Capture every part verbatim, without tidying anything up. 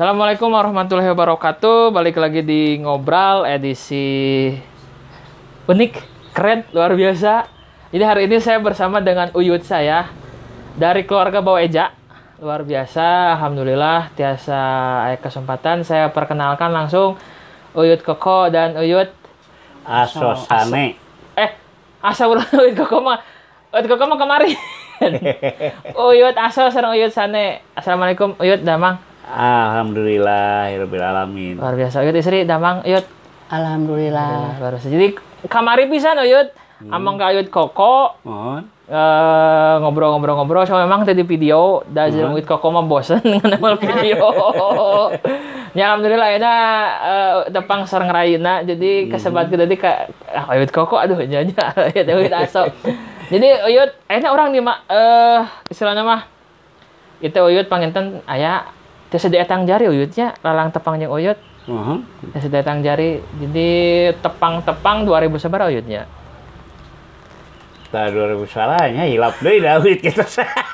Assalamualaikum warahmatullahi wabarakatuh. Balik lagi di Ngobrol edisi unik, keren, luar biasa. Jadi hari ini saya bersama dengan Uyut saya dari keluarga Bawa Eja. Luar biasa, alhamdulillah. Tiasa ada kesempatan saya perkenalkan langsung Uyut Koko dan Uyut Asosane. Eh, asa ulah Uyut Koko mah. Uyut Koko mah kemarin. Uyut Aso sareng Uyut Sane. Assalamualaikum Uyut Damang. Alhamdulillahirabbil alamin. Luar biasa Uyut istri Damang Uyut. Alhamdulillah. Luar biasa. Jadi kamari pisan Uyut. Hmm. Amang ka Uyut Koko. Mohon. Uh, ngobrol-ngobrol-ngobrol so memang tadi video dan hmm. Uyut Koko mah bosen dengan nama video. Ya alhamdulillah ya uh, tepang sareng rayuna jadi kesebat hmm. tadi ka ah, Uyut Koko aduh janya ya Uyut Aso. Jadi Uyut ayeuna orang di ma eh uh, istilahna mah itu Uyut panginten aya teu sedia etang jari Uyutnya lalang tepang jeung Uyut. Heeh. Uh-huh. Teu sedia etang jari. Jadi tepang-tepang dua ribu sabaraha Uyutnya? Tah dua ribu salahnya hilap deui da Uyut kitu.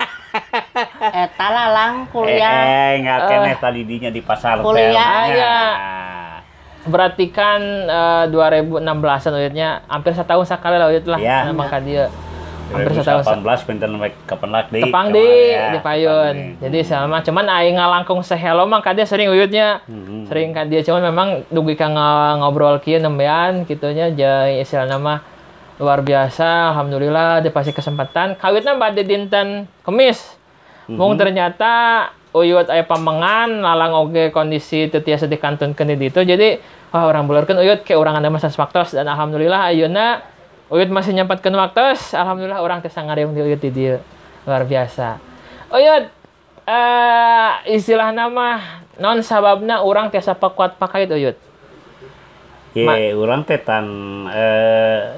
Eta lalang kuliah. Eh, enggak uh, keneh tadi dinya di pasar kuliah aya. Berarti kan uh, dua ribu enam belasan Uyutnya hampir setahun sakali lah Uyut lah ya. Nama ka dieu. Hampir setahun. delapan belas pinten kepenlak di tepang di ya, di payun. Jadi selama cuman aing ngalangkung sehelo mah ka dia sering Uyutnya. Hmm. Sering ka dia cuman memang dugi ka ngobrol kieu nembean kitunya jeung istilahna mah luar biasa. Alhamdulillah dipasih kesempatan kawitna bade dinten Kemis. Hmm. Mung ternyata Uyut aya pamengan lalang oge kondisi teu tiasa dikantunkeun di ditu. Jadi wah urang buleurkeun Uyut ke urang anda masa waktos dan alhamdulillah ayeuna Uyut masih nyempatkeun waktos. Alhamdulillah orang teh sangariung di Uyut di dieu. Luar biasa. Uyut uh, istilahna mah non sababna urang tiasa pakuat pakait Uyut. Ye, Ma- urang teh tan eh,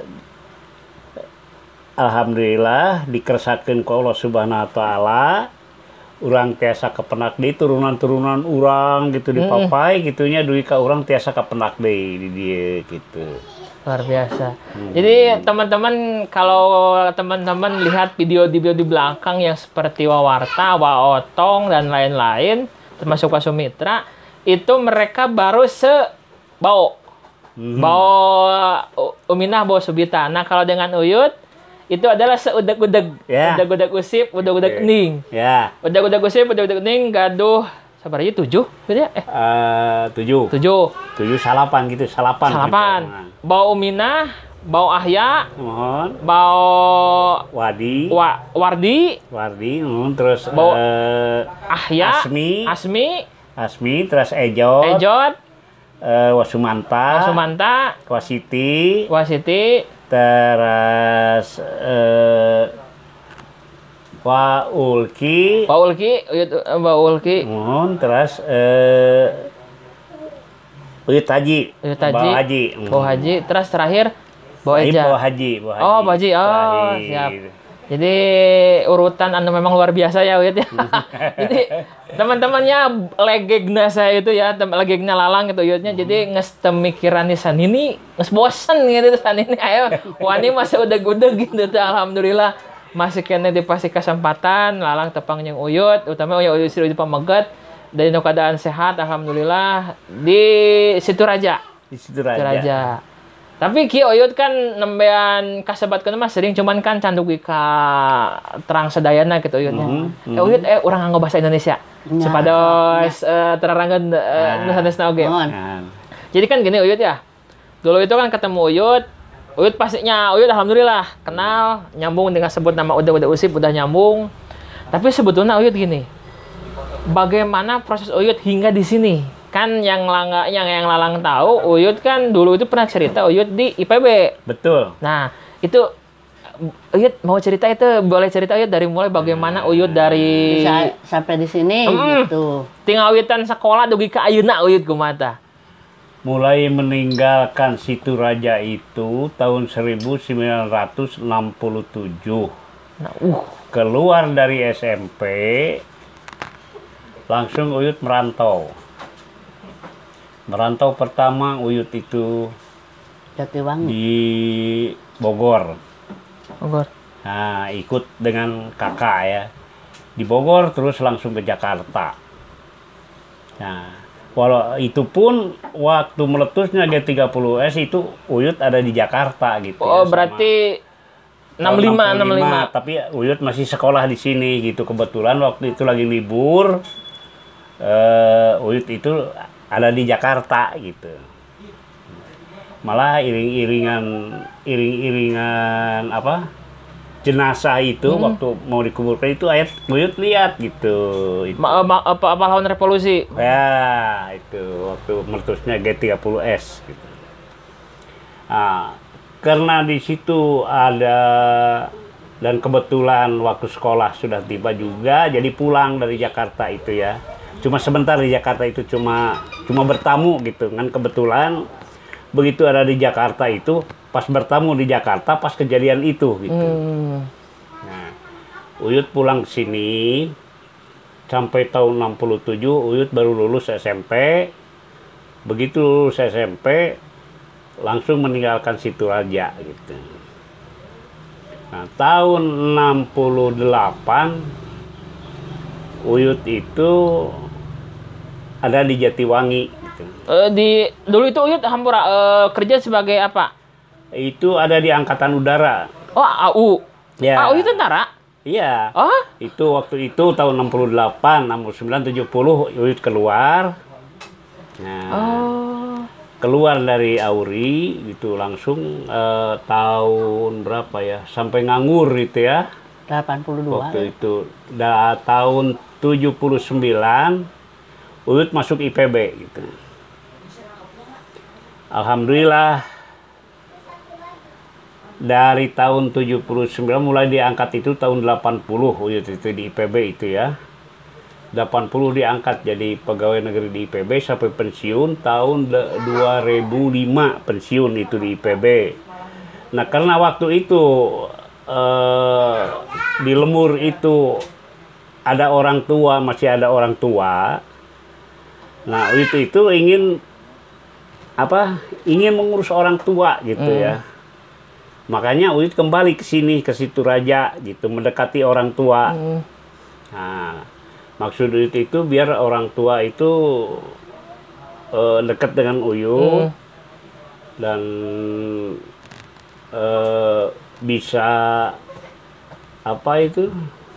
alhamdulillah dikersatkeun ku Allah Subhanahu wa taala. Urang tiasa kepenak deui turunan-turunan urang gitu di papai hmm. gitunya duit ka urang tiasa kepenak deui di dieu gitu. Luar biasa. Hmm. Jadi teman-teman kalau teman-teman lihat video-video di belakang yang seperti Wawarta, Waotong dan lain-lain, termasuk Pak Sumitra, itu mereka baru sebau. Hmm. Bau Uminah, bau Subita. Nah, kalau dengan Uyut itu adalah seudeg-udeg. Yeah. Udeg-udeg usip, udeg-udeg ning. Ya. Yeah. Udeg-udeg usip, udeg-udeg ning gaduh sabar aja tujuh, ya? Eh, uh, tujuh. Tujuh. Tujuh salapan gitu, salapan. Salapan. Gitu. Bau Uminah, bau Ahya, mohon. Bau Wadi. Wa, Wardi. Wardi, mohon. Terus bau uh, Ahya. Asmi. Asmi. Asmi, terus Ejot. Ejot. Uh, Wasumanta. Wasumanta. Wasiti. Wasiti. Terus uh, Wa Ulki, Wa Ulki, Uyut Wa Ulki. Mohon terus eh Uyut Haji. Uyut Haji. Bawa Haji. Bawa Haji. Terus terakhir Bawa Eja. Bawa Haji, Bawa Haji. Oh, Bawa Haji. Oh, terakhir. Siap. Jadi urutan anu memang luar biasa ya Uyut ya. Jadi teman-temannya legegna saya itu ya, legegna lalang gitu Uyutnya. Hmm. Jadi nges temikiran di sanini, nges bosen gitu sanini. Ayo, wani masih udeg-udeg gitu tuh alhamdulillah. Masih kena dipasih kesempatan lalang tepang yang Uyut, utama Uyut istri di Pamegat dari keadaan sehat alhamdulillah di Situ Raja. Di Situ Raja. Situ Raja. Tapi kieu Uyut kan nembean kasebatkeun mah sering cuman kan candugi ka terang sedayana gitu Uyutnya. Mm-hmm. Eh Uyut eh urang nganggo bahasa Indonesia. Nah, supados nah. uh, terangkeun uh, nah. nusanesna oge. Nah. Jadi kan gini Uyut ya. Dulu itu kan ketemu Uyut Uyut pastinya, Uyut alhamdulillah kenal, nyambung dengan sebut nama udah udah usip, udah nyambung. Tapi sebetulnya Uyut gini, bagaimana proses Uyut hingga di sini? Kan yang langga, yang yang lalang tahu, Uyut kan dulu itu pernah cerita Uyut di I P B. Betul. Nah itu Uyut mau cerita itu, boleh cerita Uyut dari mulai bagaimana Uyut dari bisa sampai di sini hmm, gitu. Tinggal Uyutan sekolah dugi ke ayeuna Uyut kumata. Mulai meninggalkan Situ Raja itu tahun seribu sembilan ratus enam puluh tujuh. Nah, uh. Keluar dari S M P, langsung Uyut merantau. Merantau pertama Uyut itu Jatiwangi. Di Bogor. Bogor. Nah, ikut dengan kakak ya. Di Bogor terus langsung ke Jakarta. Nah, walau itu pun waktu meletusnya G tiga puluh S itu Uyut ada di Jakarta gitu. Oh, ya, berarti enam puluh lima, enam puluh lima. Tapi Uyut masih sekolah di sini gitu. Kebetulan waktu itu lagi libur, uh, Uyut itu ada di Jakarta gitu. Malah iring-iringan iring-iringan apa jenazah itu hmm. waktu mau dikuburkan itu ayat Uyut lihat gitu. Itu. Ma, ma, apa apa lawan revolusi? Ya itu waktu meletusnya G tiga puluh S gitu. Nah, karena di situ ada dan kebetulan waktu sekolah sudah tiba juga, jadi pulang dari Jakarta itu ya. Cuma sebentar di Jakarta itu cuma cuma bertamu gitu kan, kebetulan begitu ada di Jakarta itu pas bertamu di Jakarta pas kejadian itu gitu. Hmm. Nah, Uyut pulang ke sini sampai tahun enam puluh tujuh Uyut baru lulus S M P. Begitu lulus S M P langsung meninggalkan Situraja gitu. Nah, tahun enam puluh delapan Uyut itu ada di Jatiwangi gitu. Uh, di dulu itu Uyut Hampura uh, kerja sebagai apa? Itu ada di Angkatan Udara. Oh, A U. Ya. A U itu tentara? Iya. Oh? Itu waktu itu tahun enam puluh delapan, enam puluh sembilan, tujuh puluh Uyut keluar. Nah. Oh. Keluar dari Auri itu langsung uh, tahun berapa ya? Sampai nganggur itu ya. delapan puluh dua. Waktu ya. Itu da, tahun tujuh puluh sembilan Uyut masuk I P B gitu. Alhamdulillah dari tahun tujuh puluh sembilan mulai diangkat itu tahun delapan puluh Uyut itu di I P B itu ya. delapan puluh diangkat jadi pegawai negeri di I P B sampai pensiun tahun dua ribu lima pensiun itu di I P B. Nah, karena waktu itu eh, di Lemur itu ada orang tua, masih ada orang tua. Nah, itu itu ingin apa? Ingin mengurus orang tua gitu hmm. ya. Makanya Uyut kembali ke sini ke Situraja gitu, mendekati orang tua. Hmm. Nah, maksud Uyut itu biar orang tua itu uh, dekat dengan Uyut hmm. dan uh, bisa apa itu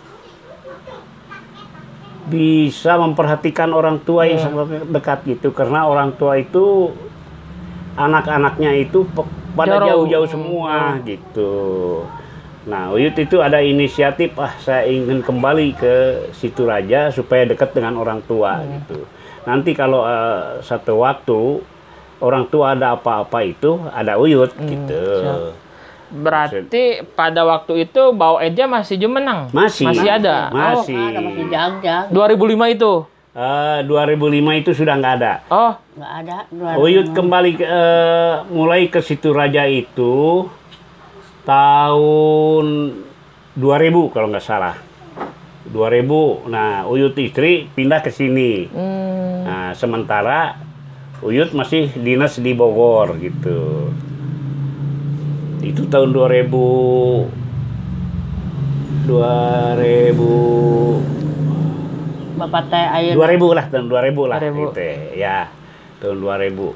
bisa memperhatikan orang tua yang sangat dekat gitu, karena orang tua itu anak-anaknya itu pada jauh-jauh semua hmm. gitu. Nah, Uyut itu ada inisiatif, ah saya ingin kembali ke Situraja supaya dekat dengan orang tua hmm. gitu. Nanti kalau uh, satu waktu orang tua ada apa-apa itu ada Uyut hmm. gitu. Siap. Berarti pada waktu itu Bau Eja masih jumenang? Masih. Masih ada? Masih. Oh, ada, masih jag-jag. dua ribu lima itu? Uh, dua ribu lima itu sudah nggak ada. Oh. Nggak ada. Uyut kembali ke, uh, mulai ke Situraja itu tahun dua ribu kalau nggak salah. dua ribu. Nah, Uyut istri pindah ke sini. Hmm. Nah, sementara Uyut masih dinas di Bogor gitu. Itu tahun dua ribu. dua ribu. Bapak teh ayeuna dua ribu lah, tahun dua ribu lah dua ribu. gitu ya. Tahun dua ribu.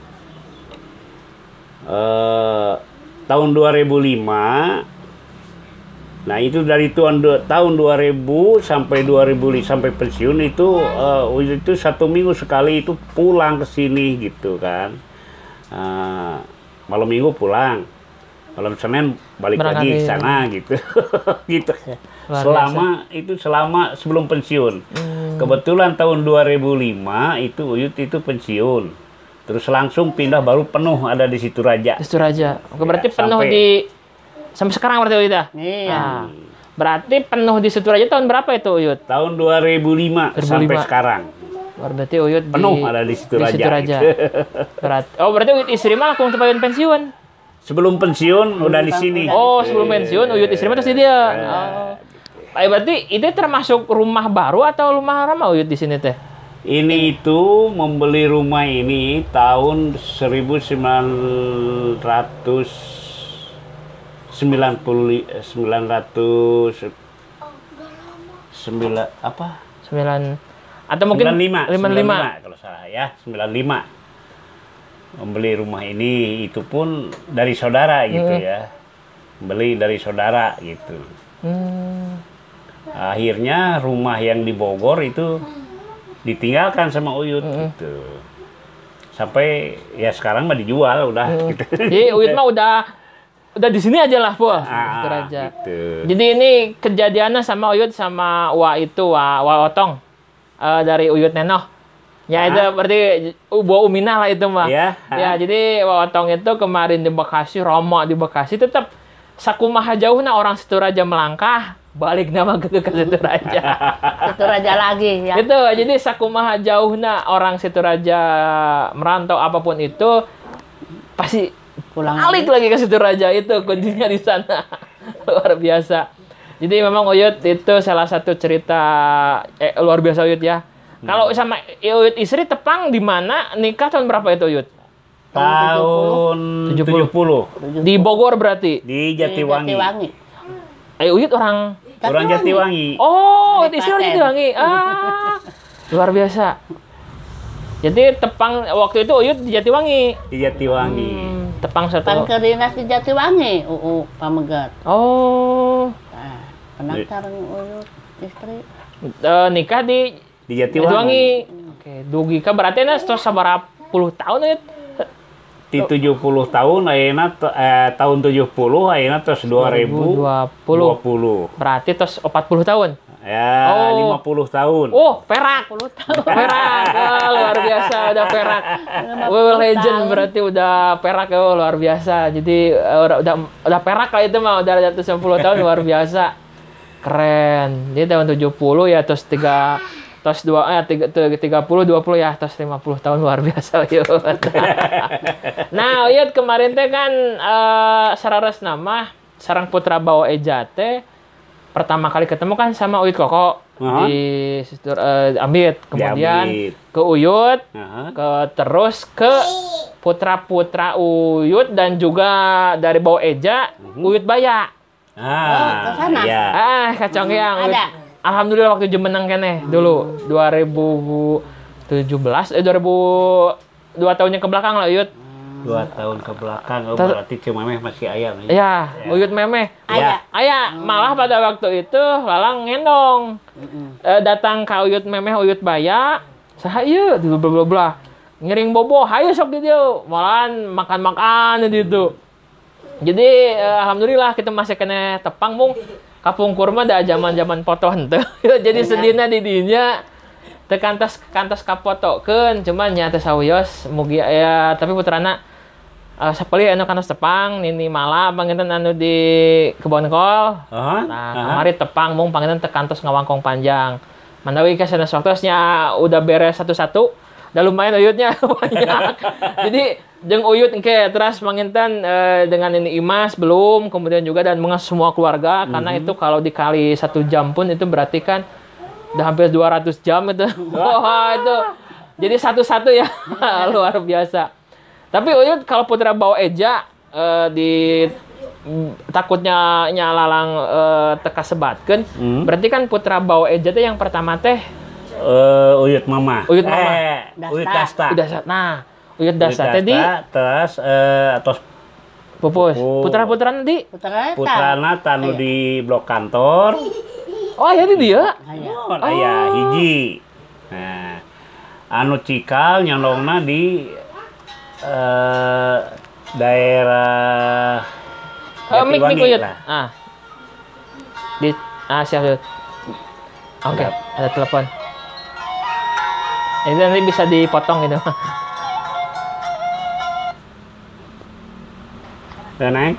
Eh, tahun dua ribu lima. Nah, itu dari tahun tahun dua ribu sampai dua ribu sampai pensiun itu uh, itu satu minggu sekali itu pulang ke sini gitu kan. Uh, malam minggu pulang. Malam Senin balik Berangkat lagi ke di... sana gitu. gitu. Selama itu selama sebelum pensiun. Hmm. Kebetulan tahun dua ribu lima itu Uyut itu pensiun. Terus langsung pindah baru penuh ada di Situraja. Situraja. Oke, berarti ya, penuh sampai, di sampai sekarang berarti Uyut ya? Iya. Nah, berarti penuh di Situraja tahun berapa itu Uyut? Tahun dua ribu lima sampai sekarang. Berarti Uyut penuh di, ada di Situraja. Di Situraja. Berarti, oh, berarti Uyut istri mah langsung tepain pensiun. Sebelum pensiun udah di sini. Oh, sebelum pensiun Uyut istri mah terus di dia. Oh. Ay, berarti itu termasuk rumah baru atau rumah lama Uyut di sini teh? Ini itu membeli rumah ini tahun seribu sembilan ratus sembilan puluh sembilan ratus sembilan apa? sembilan Atau mungkin sembilan puluh lima, lima puluh lima. kalau salah ya, sembilan puluh lima. Membeli rumah ini itu pun dari saudara gitu Hmm. ya. Beli dari saudara gitu. Hmm. Akhirnya rumah yang di Bogor itu ditinggalkan sama Uyut Hmm. gitu. Sampai ya sekarang mah dijual udah Hmm. gitu. Jadi Uyut mah udah udah di sini aja lah, Bu. Ah, Gitu aja. gitu. Jadi ini kejadiannya sama Uyut sama Wa itu Wa, Wa Otong. Eh, dari Uyut Nenoh. Ya Ah. itu berarti Ubo Uminah lah itu mah. Ya, Ya, jadi Wa Otong itu kemarin di Bekasi, Romo di Bekasi tetap sakumaha jauhna orang Situraja melangkah, balik nama ke ke Situraja. Itu raja lagi ya. Itu jadi sakumaha jauhna orang Situraja merantau apapun itu pasti Pulang balik lagi ke Situraja, itu kuncinya di sana. Luar biasa. Jadi memang Uyut itu salah satu cerita eh, luar biasa Uyut ya. Kalau sama Uyut istri tepang di mana, nikah tahun berapa itu Uyut? Tahun tujuh tujuh puluh Di Bogor berarti. di Di Jatiwangi. Jatiwangi. Eh Uyut orang Orang Jatiwangi. Oh, Di Uyut istri orang Klaten. Jatiwangi. Ah. Luar biasa. Jadi tepang waktu itu Uyut di Jatiwangi. Di Jatiwangi. Hmm, tepang Pan satu. ke dinas di Jatiwangi, uu pamegat. Oh. Nah, pendaftar uyut istri. Eh, nikah di Di Jatiwangi. Jatiwangi. Oke, dugi ka berarti na tos sabaraha puluh tahun Uyut. Di tujuh puluh tahun ayeuna te- eh, tahun tujuh puluh ayeuna tos dua ribu dua dua puluh. puluh. Berarti tos empat puluh tahun. Ya, Oh. lima puluh tahun. Oh, perak. sepuluh tahun. Perak, ah, luar biasa udah perak. Well, legend tahun. berarti udah perak ya, luar biasa. Jadi eh, udah udah udah perak lah itu mah udah seratus sembilan puluh tahun luar biasa. Keren. Dia tahun tujuh puluh ya terus tiga terus dua eh tiga tiga puluh dua puluh ya terus lima puluh tahun luar biasa Uyut. Nah, Uyut kemarin teh kan eh sarares nama sarang putra bawa Eja teh pertama kali ketemu kan sama Uyut Koko Aha. di Situr eh, Ambit, kemudian Ambit. ke Uyut, Aha. ke terus ke putra-putra Uyut dan juga dari bawah Eja Uyut Baya. Oh, ke Ah, sana? iya. Ah, kacang yang Uyut. Ada. Alhamdulillah waktu jemenang kene dulu dua ribu tujuh belas eh dua ribu dua tahunnya ke belakang lah Uyut. Dua tahun ke belakang, oh, Ter- berarti Cememeh masih ayam. Ya. Ya, Uyut Memeh. Ayah. Ayah, malah pada waktu itu Lalang ngendong. Eh, datang ke Uyut Memeh, Uyut Baya. Saha ieu? Bla bla bla bla. Ngiring bobo, hayu sok di dieu. Malahan makan-makan di ditu. Jadi eh, alhamdulillah kita masih kena tepang mung kapung kurma da zaman-zaman foto henteu. Jadi sedina di dinya teu kantos kantos kapotokeun, cuman nya teh sawios mugi ya tapi putrana uh, sapeli anu kantos tepang nini mala panginten anu di kebon kol. Aha, Nah, aha. kemari tepang mung panginten teu kantos ngawangkong panjang. Mandawi ka sanes waktosnya udah beres satu-satu. Udah lumayan Uyutnya banyak. Jadi jeung Uyut engke terus panginten eh, dengan ini Imas belum, kemudian juga dan mengas semua keluarga karena itu kalau dikali satu jam pun itu berarti kan udah hampir dua ratus jam itu. Wah, itu. Jadi satu-satu ya. Luar biasa. Tapi Uyut kalau putra bawa Eja eh, di mm, takutnya nyalalang eh, teka sebatkeun, Hmm. berarti kan putra bawa Eja teh yang pertama teh Eh, Uyut Mama. Uyut Mama. Eh, Dasta. Uyut Dasta. udah sa- nah, Uyut Uyut Dasta tadi terus eh atos pupus. Pupus. Putra-putra nanti. Putra eta. putrana tanu Aya. di blok kantor. Oh, ya di dia. Aya. Oh, aya hiji. Nah, anu cikal nyondongna di eh daerah Eh, mik mik Jatiwangi Uyut. lah. Ah. Di ah siap Uyut. Oke, Siap. ada telepon. Ini nanti bisa dipotong gitu. Ya, Neng.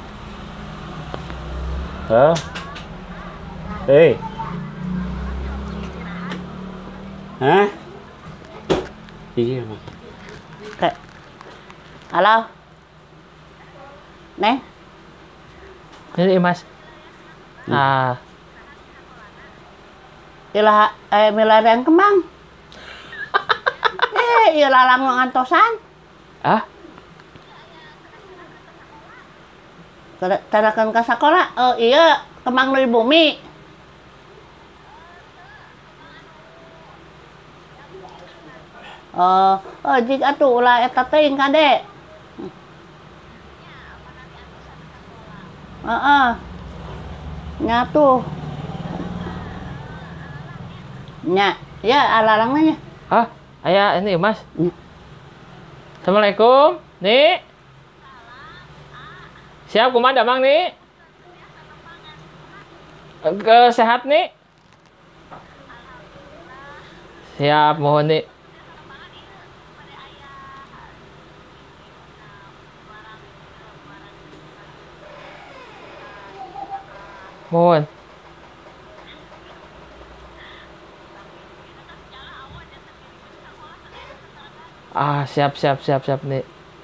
Oh. Hei. Hah? Iya, Mas. Ke. Halo. Neng, Ini Mas. Ah, ilah eh milarian kemang. eh, ilah lalang ngantosan. ah, Tadakan ka sakola. Oh iya, kemang dari bumi. Oh, oh jik atuh ulah eta teuing Kade. Heeh. Nya tuh. Nya, ya alarangnya. Ah, aya ini Mas. Nya. Assalamualaikum. Nih. Siap kumaha Mang nih? Ke sehat nih? Siap mohon nih. Mohon. Ah, siap siap siap siap nih.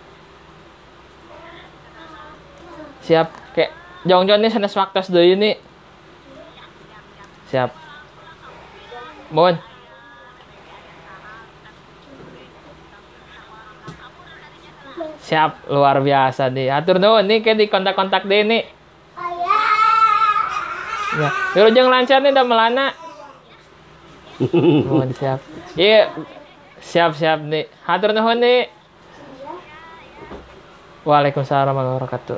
Siap kayak jong-jong nih sanes waktu deui nih. Siap. Mohon. Siap, luar biasa nih. Atur nuhun nih kayak di kontak-kontak deh nih. Ya, yuk jangan lancar nih dah melana. Mohon siap. Iya. Siap-siap nih. Hatur nuhun nih. Waalaikumsalam warahmatullahi wabarakatuh.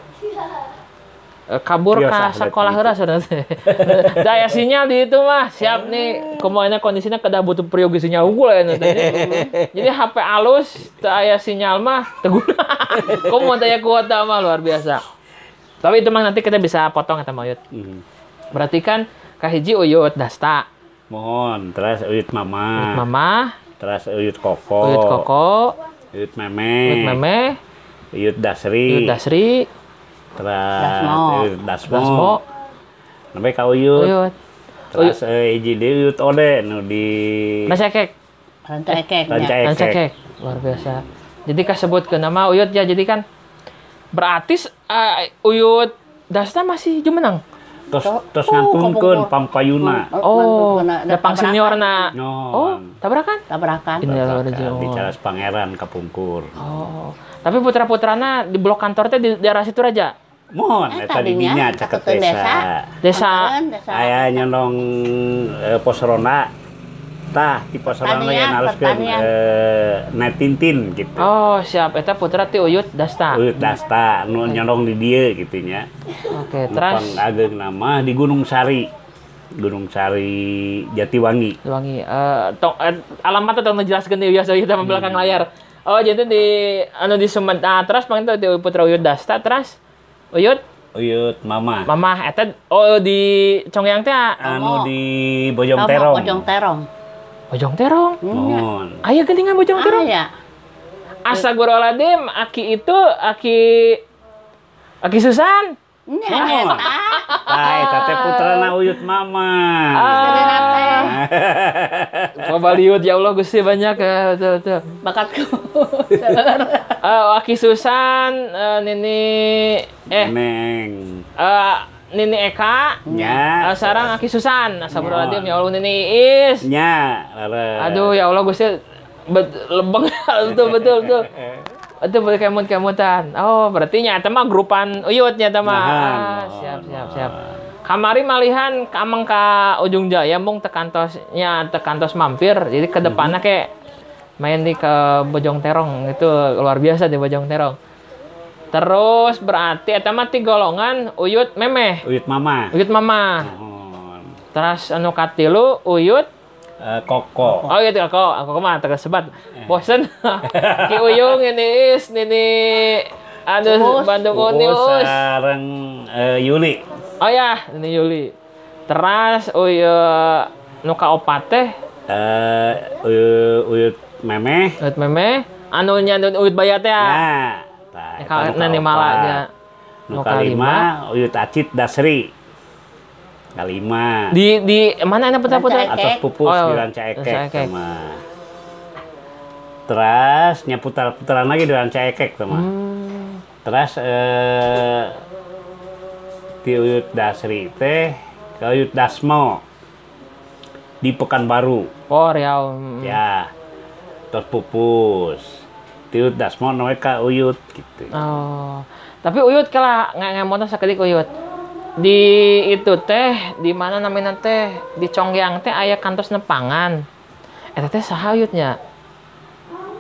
Eh, kabur Biasa, ke sekolah heula sebenarnya. Daya sinyal di itu mah siap nih. Kemana kondisinya kada butuh periogi sinyal unggul ya nanti. Jadi H P alus, teu aya sinyal mah teu guna. Komo daya kuota mah luar biasa. Tapi itu mah nanti kita bisa potong eta mah Uyut. Hmm. Berarti kan kahiji Uyut Dasta, Mohon, terus Uyut Mama. Uyut Mama, Terus Uyut Koko. Uyut Koko, Uyut Meme. Uyut Meme, Uyut Dasri. Uyut Dasri, Terus Dasmo. Uyut Dasmo. Dasmo, Sampai ka Uyut. Uyut. Terus eh, hiji deui Uyut Ode nu di Nacekek, Ranca ekek. Ranca nya. Ekek. Nacekek. Luar biasa. Jadi kasebut ke nama Uyut ya, jadi kan berarti uh, Uyut Dasta masih jumenang. Terus Oh, terus oh, ngatunkeun kapungkur. pampayuna. Oh, Mantu- da pang seniorna. Nyon. Oh, tabrakan? Tabrakan. Ini luar Di biasa. Caras Pangeran Kapungkur. Oh, tapi putra-putrana di blok kantor teh di daerah situ raja. Mohon Eh, eta di tadinya dinya caketan caket desa. desa. Desa. Kemarin desa. Aya nyondong eh, Posrona. Tah di Posrona Pertanian, yang haruskeun pertanian. eh Netintin gitu. Oh, siap. Eta putra ti Uyut Dasta. Uyut Dasta nu nyondong di dieu gitu nya. Oke, Terus terus ageng nama di Gunung Sari. Gunung Sari Jatiwangi. Wangi. Eh, tong eh, alamatnya tong ngejelaskeun di biasa kita di belakang layar. Oh, jadi di anu di Sumet. Ah, terus panggil di putra Uyut Dasta, terus Uyut Uyut Mama. Mama eta oh di Congyang teh Anu di Bojong Romo, Terong. Bojong Terong. Bojong Terong. Mohon. Aya geuningan Bojong Terong. Ah, ya. Astagfirullahaladzim, Aki itu Aki Aki Susan. Nya, Mohon. eta. Tah eta teh putrana Uyut Mama. Sedena teh. Pabaliut ya Allah Gusti banyak ya betul betul. Bakatku. Eh Aki Susan, eh, Nini eh Neng. eh Nini Eka, Nya. eh, sarang Aki Susan. Astagfirullahaladzim ya Allah Nini Iis. Nya. Leres. Aduh ya Allah Gusti bet, lebeng betul betul betul. Itu berkemut-kemutan. Oh, berarti nyata mah grupan Uyut nyata mah. Nahan. Ah, siap siap siap. Kamari malihan kamang ka ujung jaya mung tekantosnya tekantos mampir. Jadi ke depannya kayak main di ke Bojong Terong itu luar biasa di Bojong Terong. Terus berarti eta mah ti golongan Uyut Memeh, Uyut Mama. Uyut Mama. Mohon. Terus anu katilu Uyut Eh, Koko. oh gitu aku aku mah tersebat bosen Ki Uyung ini is nini aduh Bandung Unius sareng eh, Yuli. oh ya ini Yuli teras Uyut nuka opat teh Eh, Uyut, Uyut Memeh. Uyut Meme anu nya Uyut Bayat ya Nah, tah, eta kalau nu nani kaopat. malanya Nu kalima Uyut Acit Dasri. Kalima. di di mana ada putra-putra Ranca Atas Ekek. pupus Oh, di Ranca Ranca Ekek Ekek. sama. Terus nya putar-putaran lagi di Ranca Ekek sama. Hmm. Terus eh di Uyut Dasri teh ke Uyut Dasmo di Pekanbaru. oh Riau hmm. Ya. Terus pupus. Di Uyut Dasmo namanya ka Uyut gitu. Oh, tapi Uyut kala nggak ngemotna sakedik Uyut. Di itu teh di mana namanya teh di Congyang teh aya kantos nepangan. Eta teh saha Uyutnya?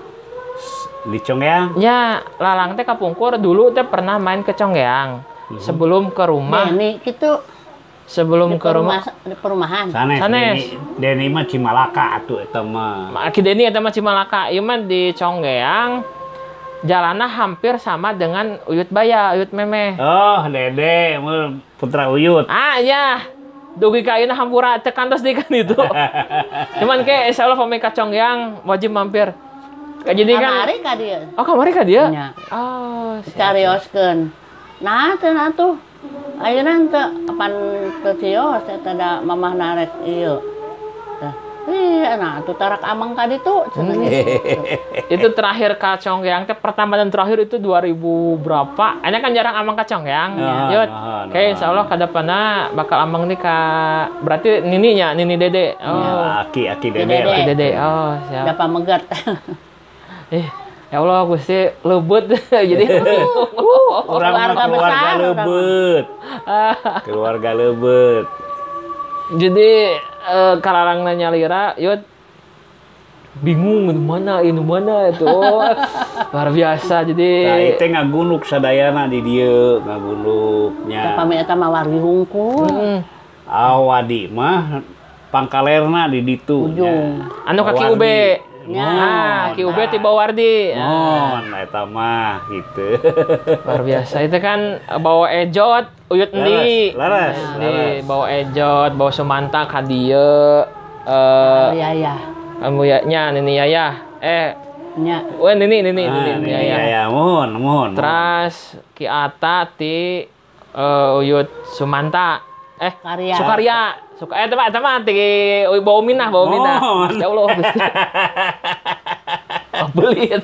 Di Conggeang. Ya, lalang teh kapungkur dulu teh pernah main ke Conggeang. Sebelum ke rumah, Deni gitu sebelum di ke rumah. perumah- di perumahan. Sanes. Sanes. Deni, Deni mah Cimalaka atuh eta mah. Aki Deni eta mah Cimalaka, ieu mah di Conggeang. Jalannya hampir sama dengan Uyut Baya, Uyut Memeh. Oh, Dede, mah putra Uyut. Ah, ya. Dugi ka ayeuna hampura teu kantos deui kan itu. Cuman ke insyaallah pami ka Conggeang wajib mampir. Jadi kan Kamari ka dia. Oh, kamari ka dia? Nya. Oh, siap. Carioskeun. Nah, teu atuh. Ayeuna teu kapan teu cios eta da mamah narek ieu. Tah. Iya, nah atuh tarak amang ka ditu cenah gitu. Itu terakhir ka Conggeang teh pertama dan terakhir itu dua ribu berapa? Anya kan jarang amang ka Conggeang. Ah, Yut. ah, Kayak insyaallah ka depanna bakal amang nih ka berarti nininya, Nini Dede. Oh. Ya, Aki, Aki Dede. Dede. lah. Aki Dede. Oh, siap. Da pamegat. Eh, ya Allah Gusti lebeut jadi Orang mah Keluarga keluarga besar, lebeut. Keluarga lebeut. Jadi eh, kalarang nanya lira, yut bingung ini mana ini mana itu oh, luar biasa Nah, jadi itu ngagunuk sadayana di dieu, ngagunuknya. Pami eta mah wargi hungkul. mm, Awadi mah pangkalerna di ditu. Ujung. anu kaki Wardi. ube Ya. ah kaki ube ti Bawardi ah, Mon, eta mah gitu. luar biasa itu kan bawa ejot uyut endi Laras, laras, Nih, laras. bawa ejot bawa semanta ka dieu eh Ya ya. kamu ya nya nini yaya eh Nya. wah nini nini Ah, nini ini yaya ya, mohon, mohon. Terus Ki Ata ti eh, Uyut Sumanta. Eh, Sukarya. Sukarya. Suka eh teman teman ti Bawa Minah, Bawa Minah. Mohon. Ya Allah. Gusti. Oh, belit.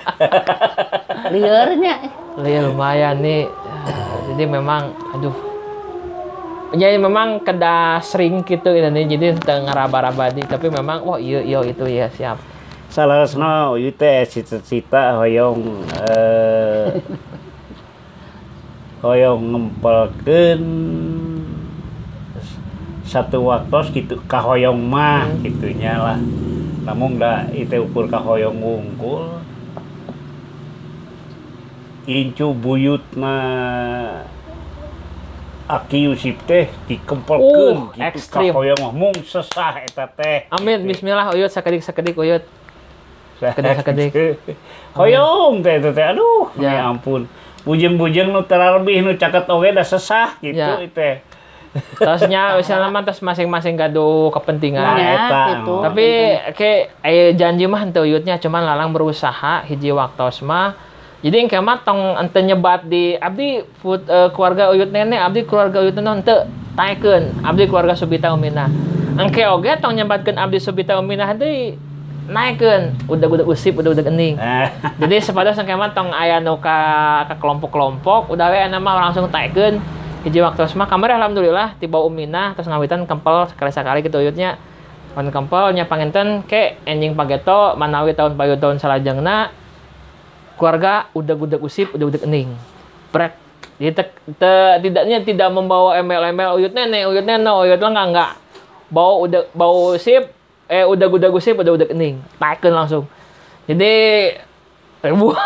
Lieur nya. Ya lumayan nih. Jadi memang aduh. Ya memang keda sering gitu ini jadi teu ngaraba-raba di tapi memang wah iya iya itu ya siap. Salasna ieu teh cita-cita hoyong eh hoyong ngempelkeun satu waktu gitu kahoyong mah gitunya lah. Namun da itu ukur kahoyong wungkul incu buyutna Aki Yusip teh dikempelkeun Uh, gitu ekstrim. kahoyong mah mung sesah eta teh. Amin bismillah Uyut sakedik-sakedik Uyut. Sakedik-sakedik. Hoyong teh teh teh aduh Ya. ya ampun. Bujeng-bujeng nu terlebih nu caket oge da sesah gitu Ya. teh. Terusnya misalnya mah terus masing-masing gaduh kepentingan. Nah, Ya, eta, gitu. emang. Tapi kayak eh, janji mah henteu Uyutnya cuman lalang berusaha hiji waktos mah. Jadi engke mah tong ente nyebat di abdi food, eh, keluarga Uyut nenek, abdi keluarga Uyut nenek henteu taekeun abdi keluarga Subita Uminah. Engke oge tong nyebatkeun abdi Subita Uminah deui naekeun udah-udah usip udah-udah gening. Eh, Jadi sepados engke mah tong aya nu ka ka kelompok-kelompok udah we ana mah langsung taekeun hiji waktu mah kamari alhamdulillah tiba Uminah terus ngawitan kempel sekali-sekali gitu Uyutnya. Pan kempel nya panginten ke enjing pageto manawi tahun payu tahun salajengna keluarga udah-udah usip udah-udah kening. Brek. Jadi te- te- tidaknya tidak membawa embel-embel Uyut nenek, Uyut nenek, Uyut lah enggak enggak. Bawa udah bawa usip eh udah-udah usip udah-udah kening. Takeun langsung. Jadi ribuan.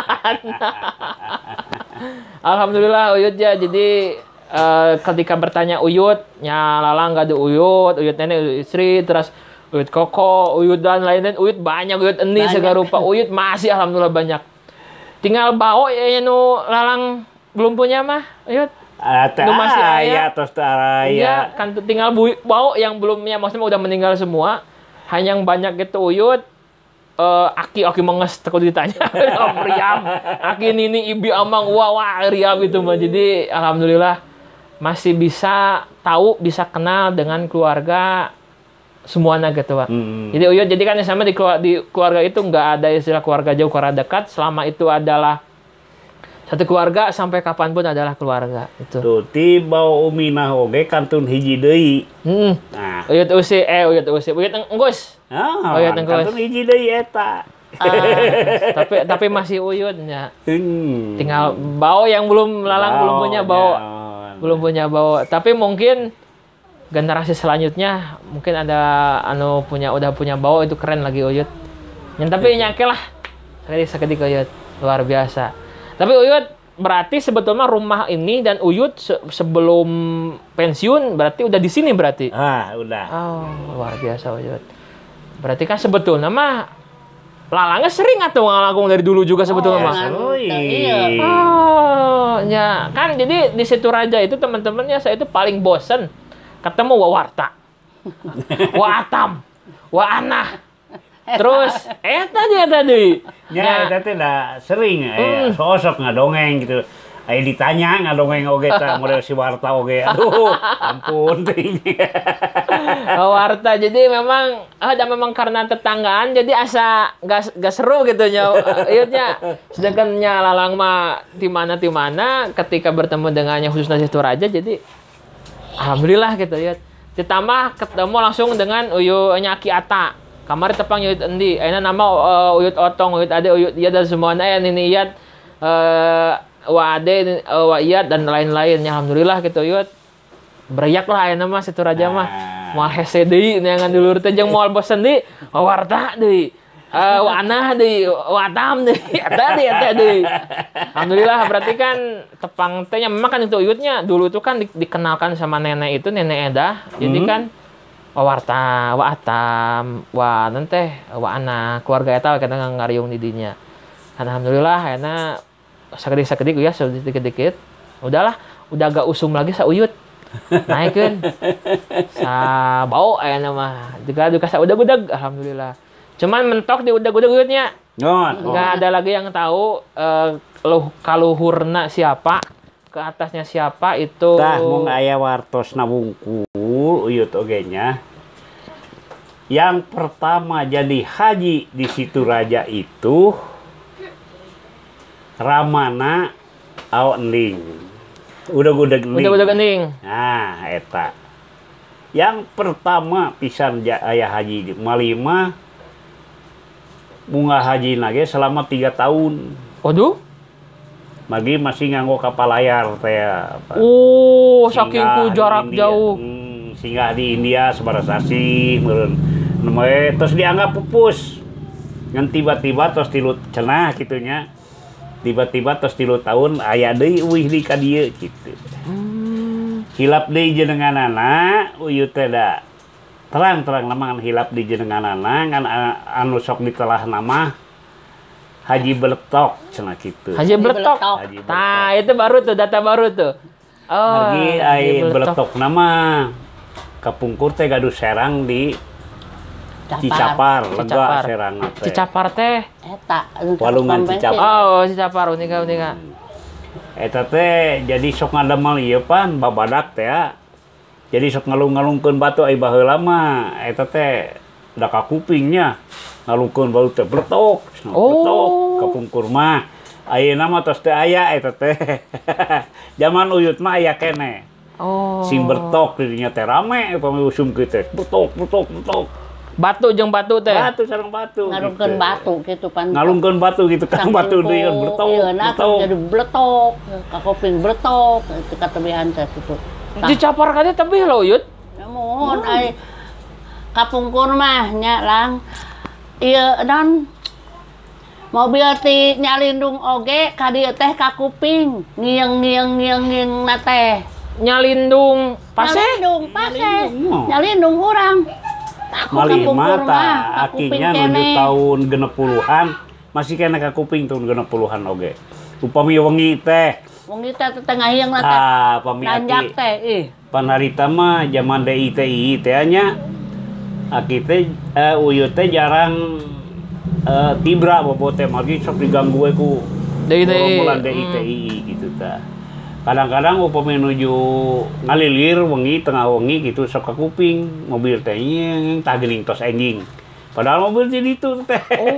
Alhamdulillah Uyut ya. Jadi eh, ketika bertanya Uyut, nya lalang gak ada Uyut, Uyut nenek, Uyut istri, terus Uyut koko, Uyut dan lain-lain, Uyut banyak, Uyut eni Banyak. segala rupa, Uyut masih alhamdulillah banyak. Tinggal bau ya nu lalang belum punya mah, Uyut. Ata Nu masih aya. aya tos teu aya. Iya, kan tinggal bu- bau yang belumnya maksudnya udah meninggal semua. Hanya yang banyak itu Uyut. Eh, aki aki menges teko ditanya Riam aki nini ibi amang wah wah Riam itu mah jadi alhamdulillah masih bisa tahu bisa kenal dengan keluarga semuanya gitu Pak. Hmm. Jadi Uyut jadi kan sama di keluarga, di keluarga itu nggak ada istilah keluarga jauh keluarga dekat selama itu adalah satu keluarga sampai kapanpun adalah keluarga itu. Tuh tiba Uminah oge kantun hiji deui. Hmm. Nah, Uyut usi eh Uyut usi Uyut enggus. ah, Oh, iya, tengkos. kantun hiji deui eta. Ah, tapi tapi masih Uyutnya. Hmm. Tinggal bau yang belum lalang belum punya bau. Baunya. Belum punya bau. Tapi mungkin generasi selanjutnya mungkin ada anu punya udah punya bau itu keren lagi Uyut. Yang tapi nyake lah Sakedik sakedik Uyut. Luar biasa. Tapi Uyut berarti sebetulnya rumah ini dan Uyut se sebelum pensiun berarti udah di sini berarti. Ah, udah. Oh, luar biasa Uyut. Berarti kan sebetulnya mah lalangnya sering atau ngalangkung dari dulu juga sebetulnya mah. Oh, iya. Oh, ya kan jadi di situ Raja itu teman-temannya saya itu paling bosen ketemu Wawarta, Waatam, Waanah. Terus eh tadi ya tadi. Ya, eta teh da sering aya sosok ngadongeng gitu. Aya ditanya ngadongeng oge tah model si Warta oge. Aduh, ampun teuing. Warta jadi memang ada memang karena tetanggaan jadi asa gak, gak seru gitu nya. Ieunya sedangkan nya lalang mah di mana di mana ketika bertemu dengannya khususnya Situ Raja jadi alhamdulillah gitu ya. Ditambah ketemu langsung dengan Uyu Nyaki Ata. Kamari tepang Uyut endi? Ayeuna nama uh, Uyut Otong, Uyut Ade, Uyut Iyat dan semuanya aya Nini Iyat, uh, Wa Ade, uh, Wa Iyat dan lain-lainnya. Alhamdulillah gitu Uyut. Berayak lah ayeuna mah Situ Raja mah. Moal hese deui neangan dulur teh jeung moal bosen deui, Warta deui. Eh Wa Anah deui, Wa Atam deui, eta deui, eta deui. Alhamdulillah berarti kan tepang teh nya memang kan itu Uyutnya dulu itu kan di, dikenalkan sama nenek itu Nenek Edah. Jadi hmm. kan Wawarta, Wa Atam, Wa nanti Wa Ana, keluarga eta kita ngariung di dinya. Alhamdulillah ayeuna sakedik-sakedik ya sedikit-dikit. Udahlah, udah agak usum lagi sa Uyut. Naikeun. Sa bau ayeuna mah. Juga duka sa udag-udag alhamdulillah. Cuman mentok di udag-udag Uyutnya. Enggak ada lagi yang tahu uh, luh kaluhurna siapa, ke atasnya siapa itu. Tah mung aya wartosna wungkul Uyut oge nya. Yang pertama jadi haji di Situ Raja itu Ramana Aw Ending. Udah-udah gening. Udah-udah gening. Nah, eta. Yang pertama pisan aya haji di Malima bunga haji nage selama tiga tahun. Waduh. Magi masih nganggo kapal layar teh. Oh, saking ku jarak jauh. Hmm, singgah di India sabarasasi meureun. Nemeh terus dianggap pupus. Ngan tiba-tiba terus tilu cenah kitunya. Tiba-tiba terus tilu tahun aya deui euih di ka dieu kitu. Hmm. Hilap deui jenenganana Uyut teh da terang-terang lemah hilap di jenenganana ngan anu sok ditelah nama Haji Beletok cenah kitu. Haji Beletok. Nah, itu baru tuh data baru tuh. Oh, Margi ai Beletok nama kapungkur teh gaduh serang di Cicapar, lega serang teh. Cicapar teh eta Walungan Cicapar. Oh, Cicapar unika unika. Eta teh jadi sok ngadamel ieu pan babadak teh ya. Jadi sok ngalung-ngalungkeun batu ai baheula mah eta teh da ka kupingnya. Ngalungkeun batu teh bletok, bletok kapungkur mah. Ayeuna mah tos teu aya eta teh. Zaman Uyut mah aya keneh. Oh. Sing bertok di dinya teh rame upami usum kieu teh. Betok, betok, betok. Batu jeung batu teh. Batu sareng batu. Ngalungkeun gitu. Batu gitu pan. Ngalungkeun batu gitu kan batu deui kan bletok. Iya, nah jadi bletok, ka kuping bletok, itu katebihan teh kitu. Dicapar kade tebih lo Uyut. Namun ai kapungkur mah nya lang. Ieu dan mobil ti nyalindung oge ka dieu teh ka kuping. Ngieng-ngieng-ngieng na teh. Nyalindung pase? Nyalindung pase. Nyalindung urang. Malima tah akinya nuju tahun genep puluhan masih kena ka kuping tahun genep puluhan oge. Upami wengi teh. Wengi teh tengah hiang na teh. Ah, upami aki. teh ih. Panarita mah zaman D I T I teh nya. Aki teh uh, Uyut teh jarang uh, tibra bobo teh margi sok diganggu we ku D I T I. Bulan D I T I hmm. gitu tah. Kadang-kadang upami nuju ngalilir wengi tengah wengi gitu sok ka kuping mobil teh nyeng tah geuning tos enjing. Padahal mobil di ditu teh. Oh.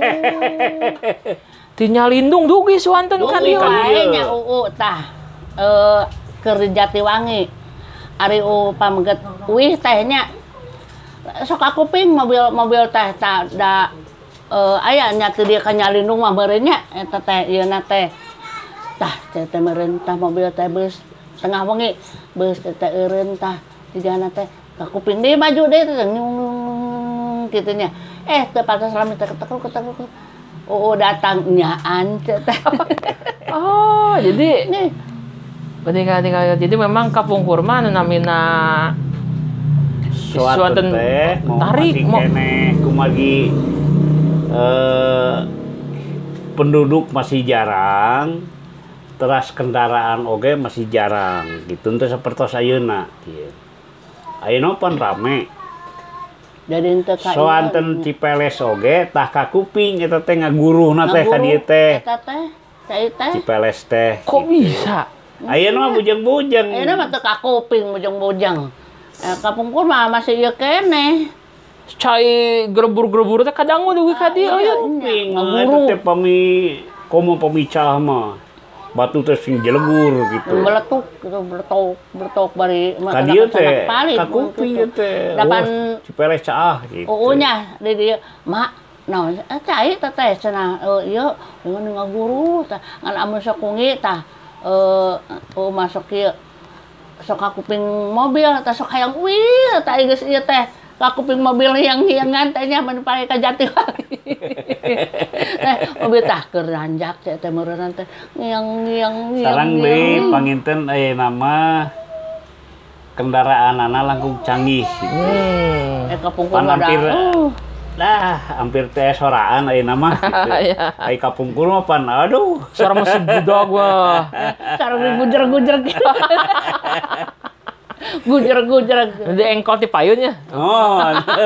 Ti nyalindung dugi suanten ka dieu. Dugi nya uu tah. Eh keur Jatiwangi. Ari u pameget uih teh nya sok ka kuping mobil mobil teh tah da eh aya nya teu dieu ka nyalindung mah meureun nya eta teh ieuna teh. Tah teh teh meureun tah mobil teh beus tengah wengi beus teh eureun tah di diana teh ka kuping deui maju deui teh nyung kitu nya eh teu pantes lami teh ketekuk ketekuk oh datangnya ante. Oh, jadi Nih, ketika ketika jadi memang kapungkur mah anu namina Suatu suatu teh mau tarik, masih mau- kene kumagi eh, penduduk masih jarang, teras kendaraan oge masih jarang gitu. Untuk seperti ayeuna kieu. Ayeuna pan rame. jadi ente ka Soanten Cipeles oge tah ka kuping eta teh ngaguruhna teh ka dieu teh. Eta teh, cai teh. Cipeles teh. kok bisa? Ayeuna mah bujang-bujang. Ayeuna mah teu ka kuping bujang-bujang. Eh, kapungkur mah masih ieu kene. Cai gerebur-gerebur teh kadang dugi ka dieu iya. aya. Kuping Ngaguru. eta teh pami komo pemicah mah. Batu teh sing jelegur gitu. Meletuk gitu, meletuk, meletuk bari Ka dieu teh ka kuping ieu teh. Dapan Wah, Cipeles caah gitu. uunya di dieu, mak, naon eh cai teh teh cenah eh ieu dengan ngaguru tah ngan amun sok kungi tah eh oh masuk ieu sok ka kuping mobil tah sok hayang wih tah geus ieu teh ka kuping mobil yang hiangan teh nya mun pare ka Jatiwangi. Eh mobil tah keur ranjak teh teh meureunna teh ngiang-ngiang Sarang deui panginten aya nama kendaraanana langkung canggih gitu. Hmm. Eh kapungkur Pan mah dah. hampir Uh, dah hampir teh soraan aya nama gitu. Iya. Ai kapungkur mah pan aduh. Suara masih budak gua. sareng digujer-gujer gitu. Gujer-gujer. Nanti engkol ti payunnya. Oh.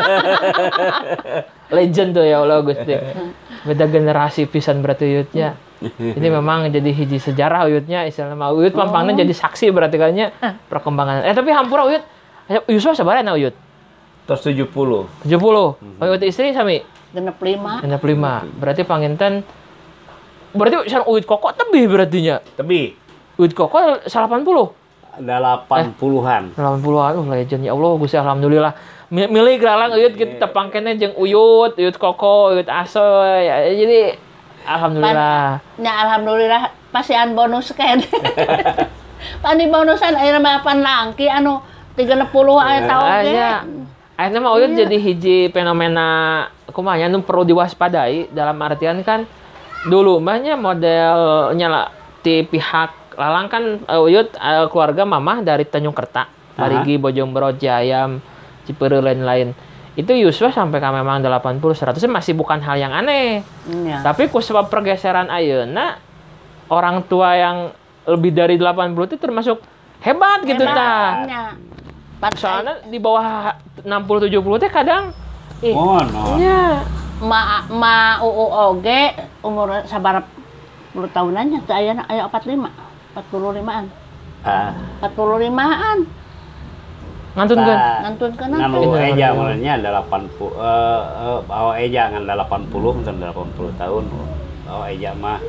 Legend tuh ya Allah Gusti. Beda generasi pisan berarti Uyutnya. Ini memang jadi hiji sejarah Uyutnya, istilahnya mah Uyut pampangna jadi saksi berarti kayaknya perkembangan. Eh tapi hampura Uyut. Yusuf sabaraha Uyut? Terus tujuh puluh. tujuh puluh. Uyut istri sami Genep lima. genep lima. Berarti panginten berarti san Uyut kokok tebih berartinya. Tapi Uyut kokok delapan puluh. delapan puluhan. delapan puluhan. Uh legend ya Allah Gusti alhamdulillah. Mi- Milih geralang Uyut kita tepangkene jeung Uyut, Uyut koko, Uyut asoy. Ya, jadi alhamdulillah. Ya alhamdulillah pasian bonus kan. Pani bonusan ayeuna mah pan langki anu tiga puluh aya tahu Ah, ge. ya. Akhirnya mah Uyut jadi hiji fenomena kumaha nya nu perlu diwaspadai dalam artian kan dulu mah nya modelnya lah ti pihak lalang kan uh, Uyut uh, keluarga mamah dari Tanjung Kerta, Parigi, Bojong Broja, Ayam, Cipeureu lain-lain. Itu Yusuf sampai ka memang delapan puluh seratus masih bukan hal yang aneh. Iya. Tapi ku sebab pergeseran ayeuna orang tua yang lebih dari delapan puluh itu termasuk hebat gitu tah. Nya. Pat Soalnya di bawah enam puluh tujuh puluh teh kadang ih, Oh, no. nya ma ma uu oge umur sabar puluh tahunannya teh ayeuna aya empat puluh lima. empat puluh limaan. Ah. empat puluh limaan. ngantun kan. Ngantun kana Nganu teh. eja mulanya delapan puluh eh eh bawa eja ngan delapan puluh ngan delapan puluh tahun. Bawa eja mah.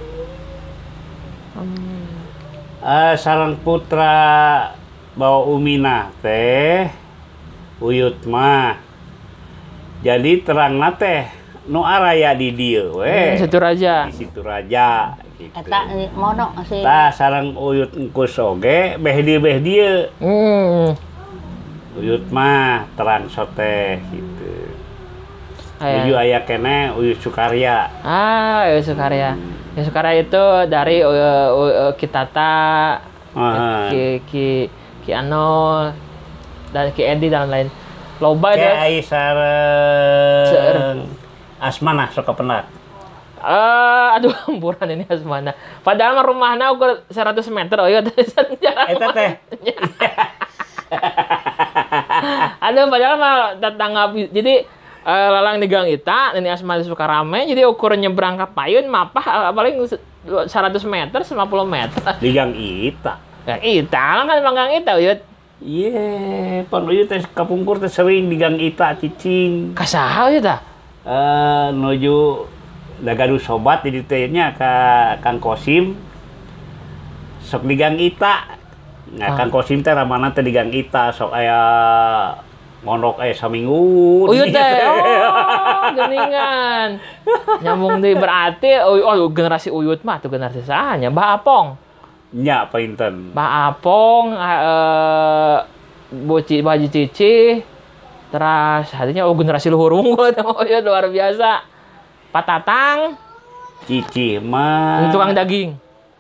Eh sareng putra bawa Umina teh Uyut mah. Jadi terangna teh nu araya di dieu we. Situ raja. Di situ raja gitu. Eta eh, mono si Tah sareng Uyut engkus oge beh dieu beh dieu. Hmm. Uyut mah terang sote gitu. Uyu Aya. aya kene Uyut Sukarya. Ah, Uyut Sukarya. Uyut Sukarya itu dari uh, uh, Kitata, Ah. Ki Ki Ki Ano dan Ki Edi dan lain. Loba Ke ada ai Seueur. sareng Asmana sok kepenak. Eh, aduh ampuran ini Asmana. Padahal mah rumahna ukur seratus meter oh iya Eta teh. Aduh padahal mah tetangga jadi eh, lalang di Gang Ita, ini Asmana suka rame, jadi ukur nyebrang ke payun mapah eh, paling seratus meter, lima puluh meter. Di Gang Ita. Gang Ita, kan emang Gang Ita, Uyut. Iya, pan Uyut teh kapungkur teh sering di Gang Ita cicing. Kasaha Uyut ah? Eh nuju dagaduh sobat di dieu nya ka Kang Kosim. Sok di Gang Ita. Nah, Ah. Kang Kosim teh ramana teh di Gang Ita sok aya mondok aya saminggu. Uyut teh, oh geningan. Nyambung deui berarti, oh, oh generasi Uyut mah tuh generasi sahanya, Mbah Apong. Nya painten. Mbah Apong, eh, Boci, Baji Cici, terus hatinya oh generasi luhur unggul, oh ya luar biasa. Pak Tatang, Cici mah. Tukang daging.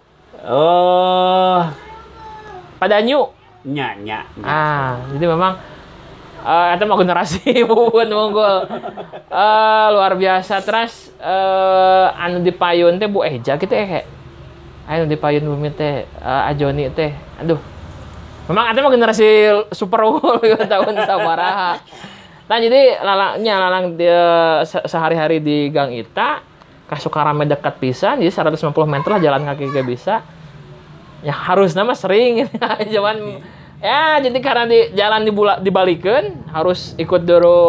Oh, Padanyu. nya nya. nya. Ah, jadi memang eh itu mah generasi bukan unggul. Eh luar biasa. Terus eh anu dipayun teh Bu Eja gitu ya kayak. Anu dipayun bumi teh eh, Ajoni teh. Aduh. Memang itu mah generasi super unggul ya, tahun sabaraha. Nah jadi lalangnya lalang dia se- sehari-hari di Gang Ita, kasukarame dekat pisan, jadi seratus lima puluh meter lah jalan kaki gak bisa. Ya harus nama sering gitu. Cuman ya jadi karena di jalan dibula, dibalikin harus ikut dulu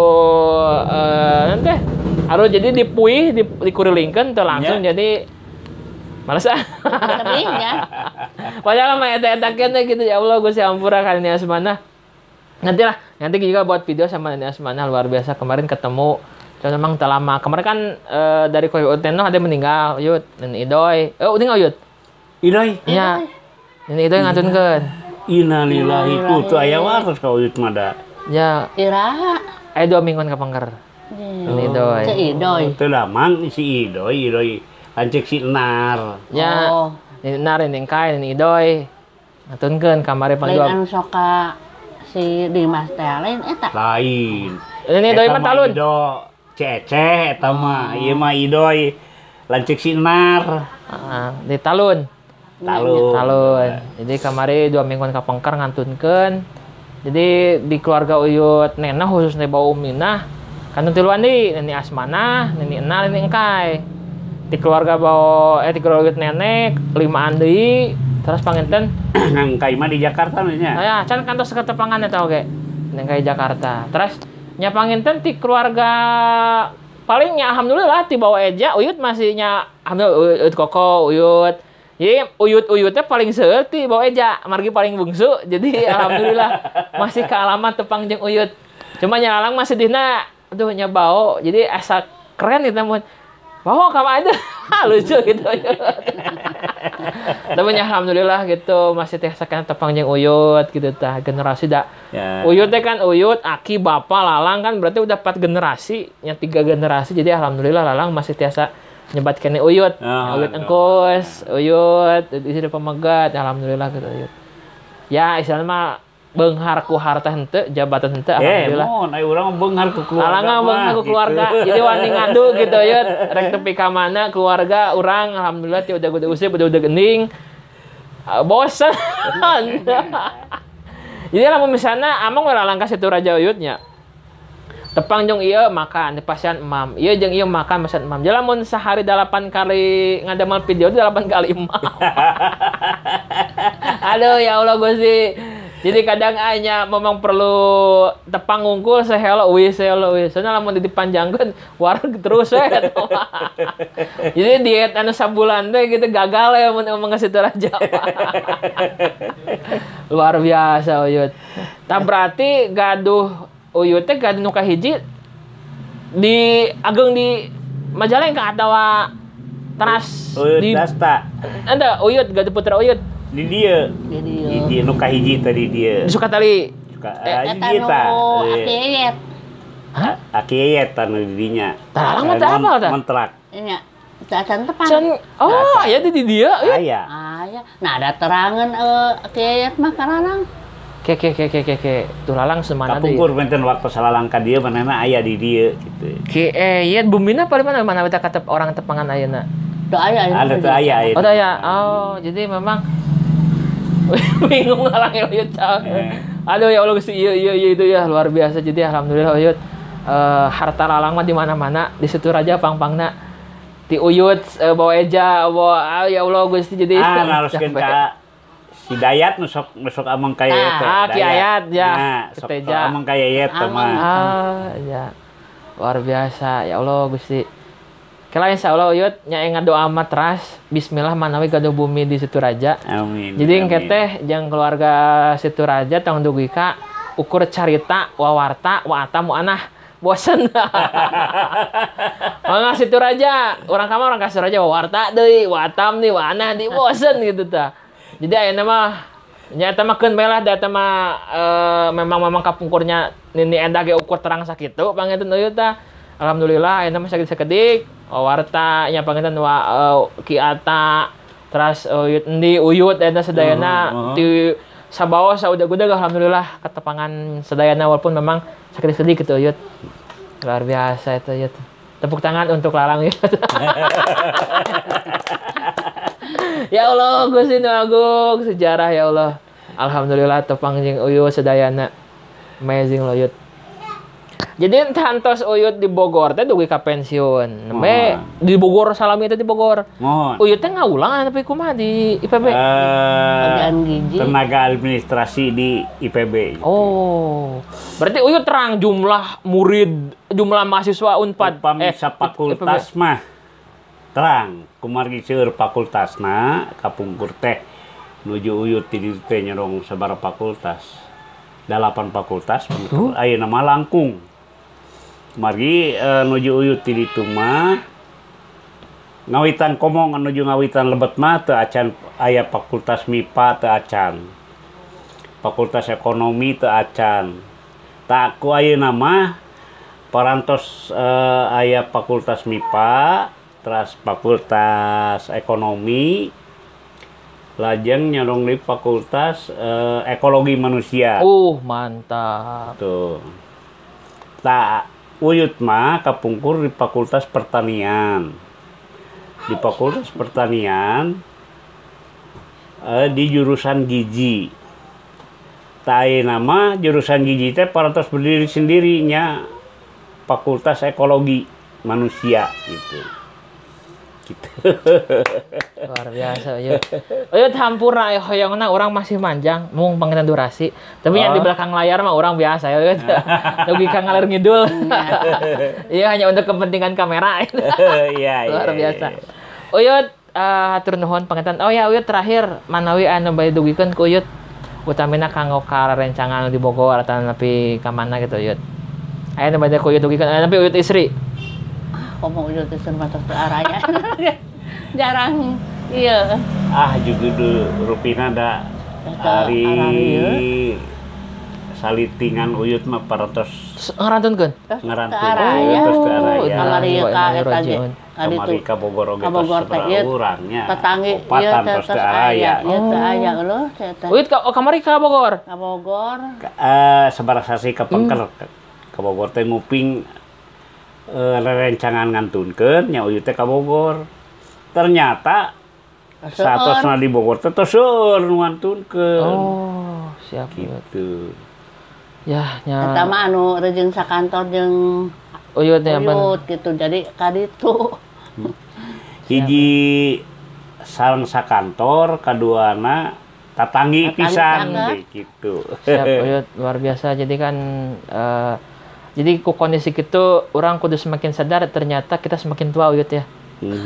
eh nanti harus jadi dipuih di, dikurilingkeun teu langsung Ya. jadi males ah. Tapi ya. Padahal mah eta-eta kene gitu ya Allah Gusti ampura ka Nini Asmana. Nanti lah, nanti juga buat video sama Nini Asmana luar biasa kemarin ketemu. Cuma memang tak lama. Kemarin kan eh, dari Koyo Uteno ada yang meninggal, Uyut, Nini Idoy. Eh, udah nggak Uyut? Idoi. Iya. Nini Idoy ngatunkeun. Innalillahi itu tuh aya waras ka uyut mah da. Ya, Ira. aya dua mingguan ka pangker. Nini Idoy. Si Idoy. Teu lamang si Idoi, Idoi lancik si Enar. Ya, Oh. Nini Nar, Nini Kai, Nini Idoy. Ngatunkeun kamari Lain pangdua. anu soka si Dimas teh lain eta. Lain. Nini Idoy Eta mah talun. Ido cece eta mah. Ieu mah Idoi lancik si Enar. Ah, di talun. Talun. Talun. Jadi kamari dua mingguan ka pangker ngantunkeun. Jadi di keluarga Uyut Nena khususnya Bau Uminah kantun tiluan deui, Nini Asmana, Nini Enal, Nini Engkai. Di keluarga Bau eh di keluarga Uyut Nenek limaan deui. Terus panginten Nang kai mah di Jakarta nya. aya can kantos ketepangan eta oge. Engkai Jakarta. Terus nya panginten ti keluarga palingnya alhamdulillah ti Bau Eja Uyut masih nya alhamdulillah Uyut Koko, Uyut jadi uyut-uyutnya paling seueur ti Bau Eja, margi paling bungsu. Jadi alhamdulillah masih ke alamat tepang jeung Uyut. Cuma nyalalang masih dina aduh nya Bau. Jadi asa keren gitu mun. Bau ka ada. Lucu gitu. Tapi nya alhamdulillah gitu masih teh sakan tepang jeung Uyut gitu tah generasi da. Ya. Uyut teh kan Uyut, Aki, Bapa, Lalang kan berarti udah empat generasi, nya tiga generasi. Jadi alhamdulillah Lalang masih tiasa nyebat kene Uyut. Oh, Uyut aduh. engkos, Uyut, di sini pemegat, alhamdulillah gitu Uyut. Ya, istilahnya mah beunghar ku harta henteu, jabatan henteu, Eh, alhamdulillah. mon, aya urang beunghar ku keluarga. Alang mah, beunghar ku gitu. keluarga. Jadi wani ngadu gitu Uyut. Rek tepi ka mana keluarga urang alhamdulillah ti udah udah usih, udah udah geuning. Uh, bosan. Jadi lamun misalnya amang we lalang ka situ Raja Uyutnya. Tepang jeung ieu makan di pasian emam. Ieu jeung ieu makan pasian emam. Jadi lamun sehari delapan kali ngadamel video delapan kali emam. Aduh ya Allah Gusti. Jadi kadang hanya memang perlu tepang ngungkul sehelo wis sehelo wis. Soalnya lamun dipanjangkeun wareg terus we. Jadi diet anu sabulan teh gitu gagal ya mun omong ka situ Raja. Luar biasa Uyut. Tah berarti gaduh Uyut teh gaduh nu kahiji di ageng di Majalengka atawa teras Uyut di Dasta. ada Uyut gaduh putra Uyut Di dia. Jadi Di dia nu kahiji tadi dia. di Sukatali. Suka Eh, ah, di eta dia nu ta. akiet. Hah? Aki yet anu di dinya. Tah, alang mah teh Mon- apal tah? Montrak. Nya. Cacan tepang. Can oh ya di dia Uyut. Aya. Aya. Nah, ada terangan eh akiet mah kararang. Ke ke ke ke ke ke tuh lalang semana deui. Kapungkur benten waktu salalang ka dieu manehna aya di dieu gitu. Ke eh ya bumina paling mana mana kita kata orang tepangan ayeuna. Teu aya. Ada teu aya aya. Oh, dah ya. Oh, jadi memang bingung ngalang Uyut. Eh. Aduh ya Allah Gusti, iya iya iya itu ya luar biasa. Jadi alhamdulillah Uyut eh, harta lalang mah di mana-mana, di situ raja pang-pangna. Ti Uyut eh, bawa eja, bawa ah, ya Allah Gusti jadi Ah, naruskeun ka si Dayat nu sok nu sok amang kaya Ah, teh. ah, Ki Ayat, ya. Nah, sok Keteja. sok amang kaya yet teh Amang. mah. Ah, ya. Luar biasa. Ya Allah Gusti. Kala insyaallah Uyut nya ngadoa mah teras bismillah manawi gaduh bumi di situ raja. Amin. Jadi amin. engke teh jeung keluarga situ raja tong dugi ka ukur carita wawarta waata muanah bosen. Mangga situ raja, urang ka mah urang ka situ raja wawarta deui, watam nih, wanah di bosen gitu tah. Jadi ayeuna mah nya eta mah keun bae lah da eta mah eh, memang memang kapungkurnya nini enda ge ukur terang sakitu pangeun Uyut tah. Alhamdulillah ayeuna mah sakit sakedik warta nya pangitan wa uh, Ki Ata terus Uyut Endi Uyut eta sadayana Uh, uh. ti sabawa saudag-udag alhamdulillah ketepangan sadayana walaupun memang sakit-sakit gitu Uyut. Luar biasa itu Uyut. Tepuk tangan untuk Lalang Uyut. Ya Allah, Gusti Nu Agung sejarah ya Allah. Alhamdulillah tepang jeung Uyut sadayana. Amazing loh Uyut. Jadi tantos Uyut di Bogor teh dugi ka pensiun. Nembe di Bogor salami teh di Bogor. Mohon. Uyut teh ngaulang tapi kumaha di I P B? Eh, Bagian gizi. tenaga administrasi di I P B. Oh. Berarti Uyut terang jumlah murid, jumlah mahasiswa Unpad Upami sa fakultas mah terang kumargi seueur fakultasna kapungkur teh nuju Uyut ti dieu teh nyorong sabaraha fakultas. Dalapan fakultas Tuh. ayeuna mah langkung. Margi uh, nuju Uyut ti ditu mah ngawitan komong nuju ngawitan lebet mah teu acan aya fakultas M I P A teu acan. Fakultas ekonomi teu acan. Tak ku ayeuna mah parantos uh, aya fakultas M I P A, terus fakultas ekonomi, lajeng nyarong di fakultas uh, ekologi manusia. Uh, mantap. Tuh. Tak Uyut mah kapungkur di fakultas pertanian. Di fakultas pertanian uh, di jurusan gizi. Tak nama jurusan gizi teh parantos berdiri sendirinya fakultas ekologi manusia gitu. Gitu. Luar biasa Uyut. Uyut hampurna hoyongna orang masih manjang mung pangitan durasi. Tapi yang di Oh. belakang layar mah orang biasa ya Uyut. Dugi ka ngalir ngidul. Iya hanya untuk kepentingan kamera. Iya, Luar iya, biasa. iya. Uyut uh, hatur nuhun pangitan. Oh ya Uyut terakhir manawi anu bae dugikeun ku Uyut. Utamina kanggo karencangan di Bogor atau nepi ka mana gitu Uyut. Aya nu bae ku Uyut dugikeun nepi Uyut istri. Ngomong Uyut teh matos teu araya. Jarang iya. Ah juga dulu rupina da Eta hari araya. salitingan Uyut mah parantos Ngarantun ngarantun. Araya. Terus ke araya. Oh, Kamari Iya, ka iya, eta ge. Rojiun. Kali Kamari itu ka Bogor oge ka Bogor tos teh ieu urangnya. tetanggi Opatan ieu terus teh ke araya. Ieu teh aya eueuh eta. Uyut ka oh, kamari ka Bogor. Ka Bogor. Ka- Eh sabaraha sasi ka Pengker Hmm. ka ka Bogor teh nguping eh rerencangan ngantunkeun nya Uyut teh ka Bogor. Ternyata satosna di Bogor teh tos seueur nu ngantunkeun. Oh, siap Uyut. Gitu. Ya, Eta nya mah anu rejeung sakantor jeung Uyut nya apa? Uyut gitu. Jadi ka ditu. Hiji sareng sakantor, kaduana tatanggi Tatanggi pisan tangga. deh, gitu. Siap Uyut, luar biasa. Jadi kan eh, jadi ku kondisi gitu orang kudu semakin sadar ternyata kita semakin tua Uyut ya. Hmm.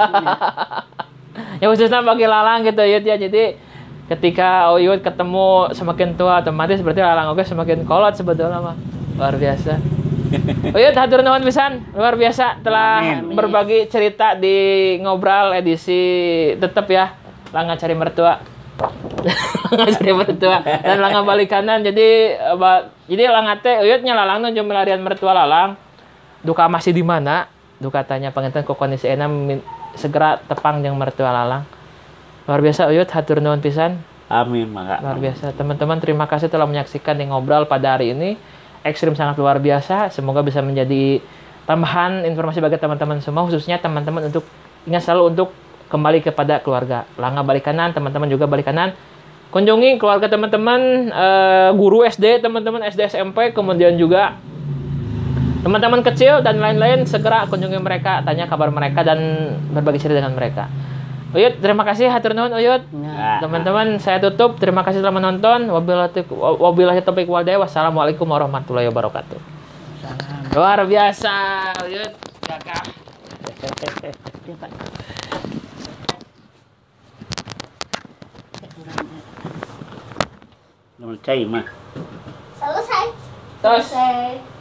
Ya khususnya bagi Lalang gitu Uyut ya. Jadi ketika Uyut ketemu semakin tua otomatis berarti Lalang oke semakin kolot sebetulnya mah. Luar biasa. Uyut hatur nuhun pisan, luar biasa telah Amin. berbagi cerita di Ngobrol edisi tetep ya. Langa cari mertua. Langa cari mertua dan Langa balik kanan. Jadi eh, ba- jadi Langa teh Uyut nya Lalang nu jeung melarian mertua Lalang. Duka masih di mana? Duka tanya panginten ku kondisi euna min- segera tepang jeung mertua Lalang. Luar biasa Uyut, hatur nuhun pisan. Amin, maka. Luar biasa. Teman-teman terima kasih telah menyaksikan di Ngobrol pada hari ini. Ekstrim sangat luar biasa. Semoga bisa menjadi tambahan informasi bagi teman-teman semua, khususnya teman-teman untuk ingat selalu untuk kembali kepada keluarga. Langa balik kanan, teman-teman juga balik kanan. Kunjungi keluarga teman-teman, eh, guru S D, teman-teman S D S M P, kemudian juga teman-teman kecil dan lain-lain, segera kunjungi mereka, tanya kabar mereka dan berbagi cerita dengan mereka. Uyut, terima kasih hatur nuhun Uyut. Nah, Teman-teman, saya tutup. Terima kasih telah menonton. Wabillahi wabillahi taufiq wal hidayah. Wassalamualaikum warahmatullahi wabarakatuh. Luar biasa, Uyut. Gagah. namun cai mah. Selesai. Terus. Selesai.